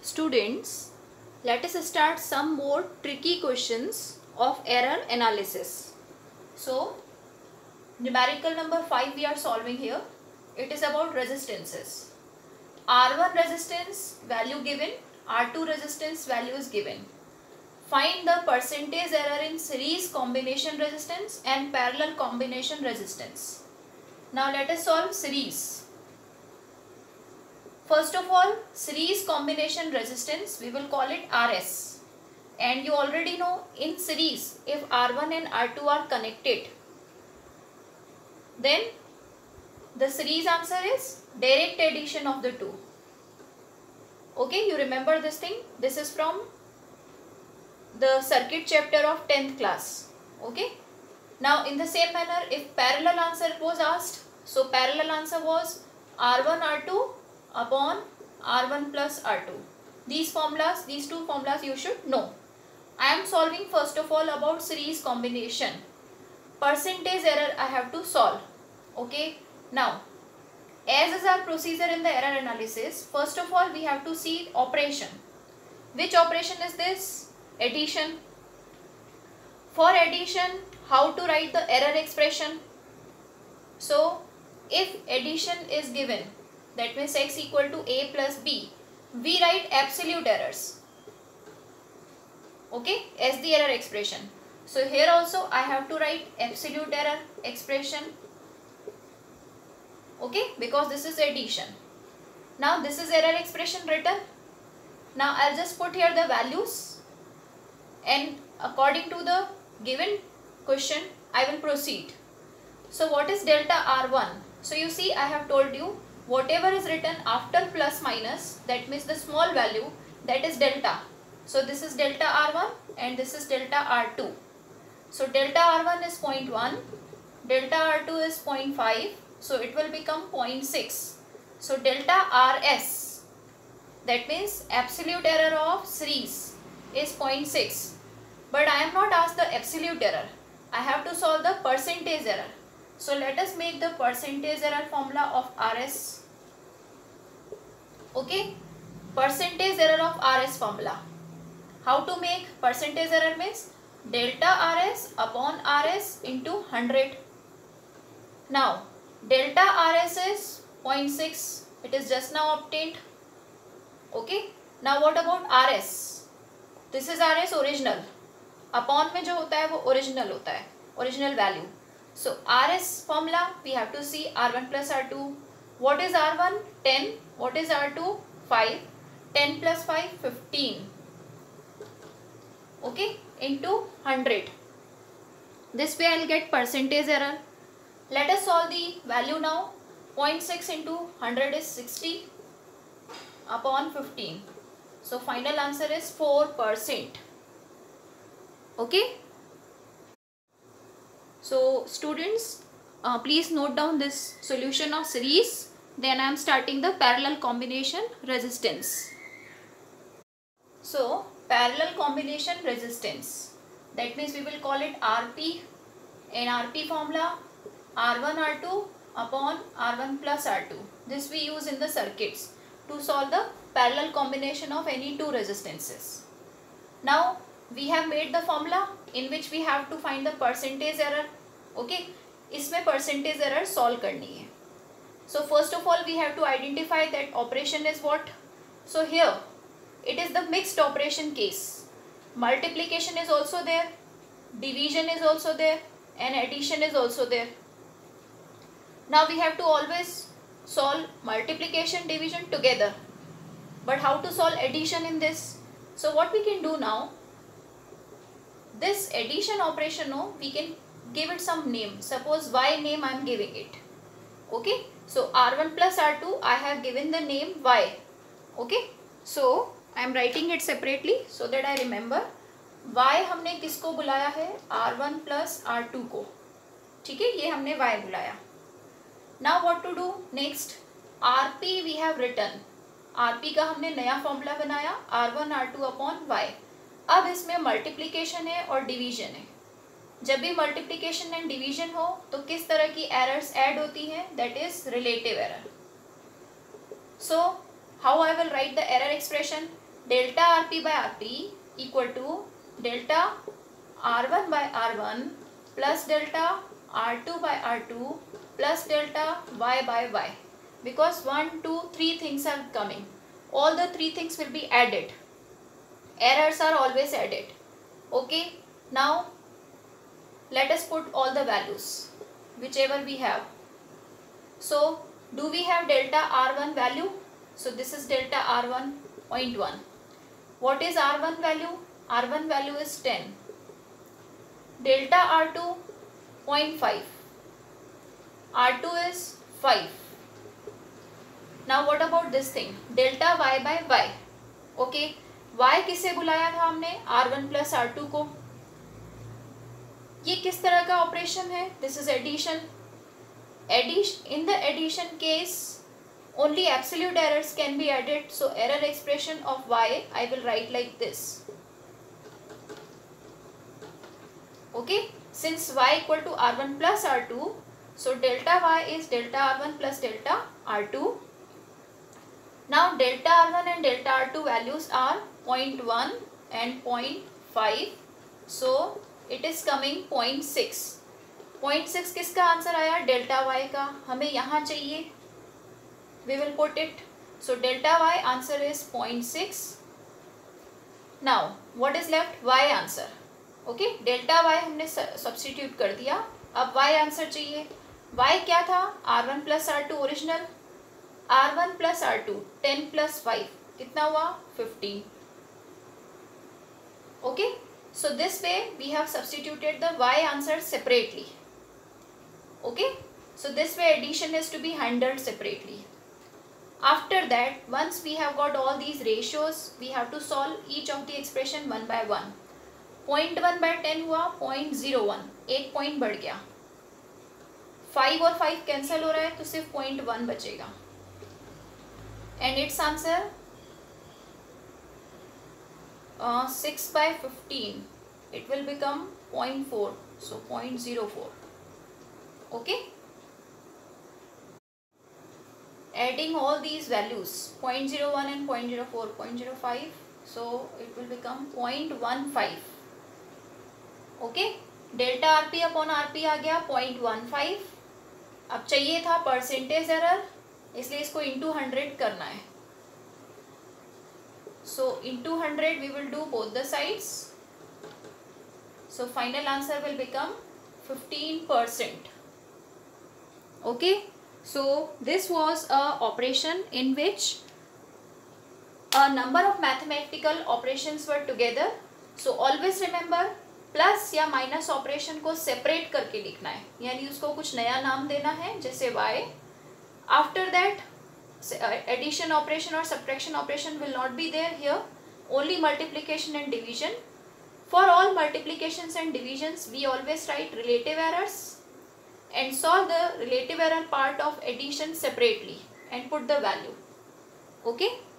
Students, let us start some more tricky questions of error analysis. So, numerical number 5 we are solving here. It is about resistances. R1 resistance value given, R2 resistance value is given. Find the percentage error in series combination resistance and parallel combination resistance. Now let us solve series. First of all, series combination resistance, we will call it RS. And you already know in series, if R1 and R2 are connected, then the series answer is direct addition of the two. Okay, you remember this thing? This is from the circuit chapter of 10th class. Okay. Now in the same manner, if parallel answer was asked, so parallel answer was R1 R2 upon R1 plus R2. These two formulas you should know. I am solving first of all about series combination. Percentage error I have to solve. Okay. Now, as is our procedure in the error analysis, first of all we have to see operation. Which operation is this? Addition. For addition, how to write the error expression? So, if addition is given, that means x equal to a plus b, we write absolute errors, okay, as the error expression. So here also I have to write absolute error expression, okay, because this is addition. Now this is error expression written. Now I'll just put here the values and according to the given question I will proceed. So what is delta R1? So you see, I have told you whatever is written after plus minus, that means the small value, that is delta. So this is delta R1 and this is delta R2. So delta R1 is 0.1, delta R2 is 0.5, so it will become 0.6. So delta RS, that means absolute error of series, is 0.6. But I am not asked the absolute error. I have to solve the percentage error. So let us make the percentage error formula of RS. Okay, percentage error of RS formula. How to make percentage error means delta RS upon RS into 100. Now delta RS is 0.6. It is just now obtained. Okay. Now what about RS? This is RS original. Upon में जो होता है वो original होता है, original value. So RS formula we have to see R1 plus R2. What is R1? 10. What is R2? 5. 10 plus 5, 15. Okay, into 100. This way I will get percentage error. Let us solve the value now. 0.6 into 100 is 60 upon 15. So final answer is 4%. Okay. So students, please note down this solution of series. Then I am starting the parallel combination resistance. So parallel combination resistance, that means we will call it RP. In RP formula, R1 R2 upon R1 plus R2. This we use in the circuits to solve the parallel combination of any two resistances. Now we have made the formula in which we have to find the percentage error. Okay, इसमें percentage error solve करनी है. So first of all we have to identify that operation is what. So here it is the mixed operation case. Multiplication is also there, division is also there, and addition is also there. Now we have to always solve multiplication, division together. But how to solve addition in this? So what we can do now, this addition operation, no, we can give it some name. Suppose Y name I am giving it. Okay. So R1 plus R2 I have given the name Y. Okay. So I am writing it separately so that I remember. Y हमने किसको बुलाया है? R1 plus R2 को. ठीक है, ये हमने Y बुलाया. Now what to do next? RP we have written. RP का हमने नया फॉर्मूला बनाया R1 R2 upon Y. अब इसमें मल्टीप्लिकेशन है और डिवीजन है. जब भी मल्टीप्लिकेशन एंड डिवीजन हो तो किस तरह की एरर्स ऐड होती हैं? That is relative error. So how I will write the error expression? delta rp by rp equal to delta r1 by r1 plus delta r2 by r2 plus delta y by y, because 1, 2, 3 things are coming. All the 3 things will be added. Errors are always added. Okay, now let us put all the values whichever we have. So do we have delta r1 value? So this is delta r1 0.1. What is r1 value? R1 value is 10. Delta r2 0.5. R2 is 5. Now what about this thing? Delta y by y. Okay, y किसे बुलाया था हमने? R1 plus R2 को. ये किस तरह का operation है? This is addition. In the addition case, only absolute errors can be added. So error expression of y I will write like this. Okay, since y equal to R1 plus R2, so delta y is delta R1 plus delta R2. Now delta R1 and delta R2 values are 0.1 and 0.5. So it is coming 0.6. 0.6 किसका answer आया? Delta y का. हमें यहाँ चाहिए. We will put it. So delta y answer is 0.6. Now what is left? Y answer. Okay, delta y हमने substitute कर दिया. अब y आंसर चाहिए. y क्या था? R1 plus R2 original. R1 plus R2 10 plus 5 कितना हुआ? 15. Okay, so this way we have substituted the y answer separately. Okay, so this way addition is to be handled separately. After that, once we have got all these ratios, we have to solve each of the expression one by one. 0.1 by 10 हुआ 0.01, एक point बढ़ गया. 5 और 5 cancel हो रहा है तो सिर्फ 0.1 बचेगा. And its answer 6 by 15. It will become 0.4. So 0.04. Okay. Adding all these values 0.01 and 0.04, 0.05. So it will become 0.15. Okay. Delta RP upon RP आ गया 0.15. अब चाहिए था परसेंटेज एरर, इसलिए इसको इंटू 100 करना है. So into 100 we will do both the sides. So final answer will become 15%. Okay. So this was a operation in which a number of mathematical operations were together. So always remember plus या माइनस operation को separate करके लिखना है, यानी उसको कुछ नया नाम देना है जैसे y. After that addition operation or subtraction operation will not be there here, only multiplication and division. For all multiplications and divisions we always write relative errors and solve the relative error part of addition separately and put the value. Okay.